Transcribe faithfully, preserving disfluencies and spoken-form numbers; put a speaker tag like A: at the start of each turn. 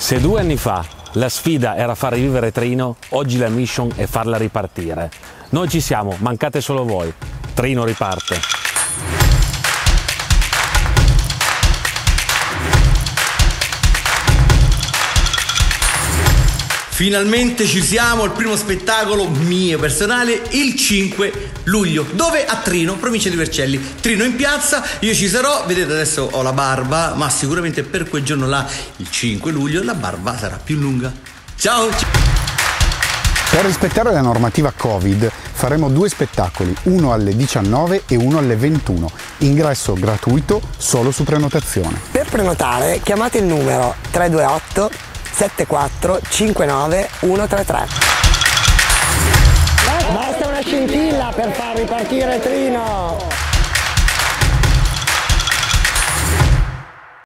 A: Se due anni fa la sfida era far rivivere Trino, oggi la mission è farla ripartire. Noi ci siamo, mancate solo voi. Trino riparte.
B: Finalmente ci siamo al primo spettacolo mio personale il cinque luglio. Dove? A Trino, provincia di Vercelli. Trino in piazza, io ci sarò. Vedete, adesso ho la barba, ma sicuramente per quel giorno là, il cinque luglio, la barba sarà più lunga. Ciao!
C: Per rispettare la normativa Covid faremo due spettacoli, uno alle diciannove e uno alle ventuno. Ingresso gratuito solo su prenotazione.
D: Per prenotare chiamate il numero tre due otto sette quattro cinque nove uno tre tre. Basta una scintilla per far ripartire Trino!